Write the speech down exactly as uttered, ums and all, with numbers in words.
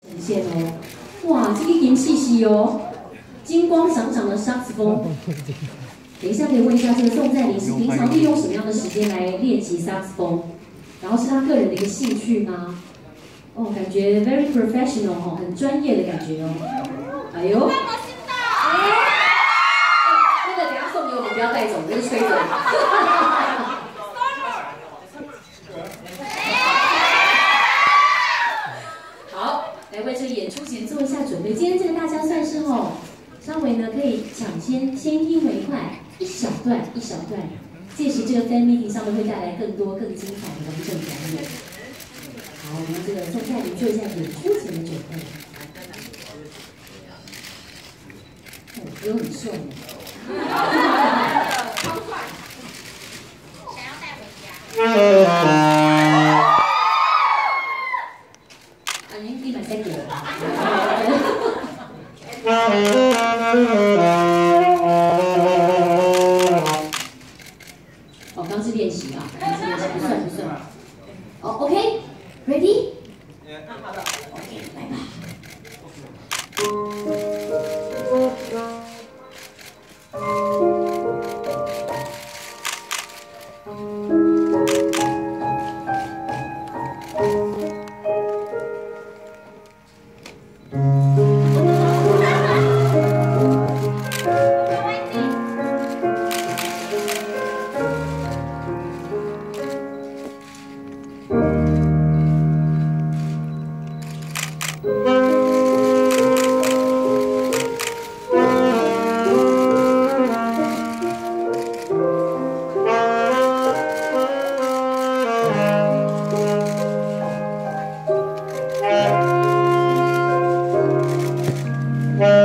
呈现哦，哇，这个银细细哦，金光闪闪的萨克斯风。等一下可以问一下这个宋在林是平常利用什么样的时间来练习萨克斯风？然后是他个人的一个兴趣吗？哦，感觉 very professional 哦，很专业的感觉哦。哎呦，哎，那个等下送给我们，不要带走，这是吹走。来为这个演出前做一下准备。今天这个大家算是哦，稍微呢可以抢先先听为快，一小段一小段，届时这个 fan meeting 上面会带来更多更精彩的完整表演。好，我们这个宋在林做一下演出前的准备。哦，歌很顺哦。超帅，想要带回家。你买三个。哦，刚是练习啊，刚是练习，不算不算。哦 ，OK，Ready？ 那好的 ，OK， 来吧。 Yeah.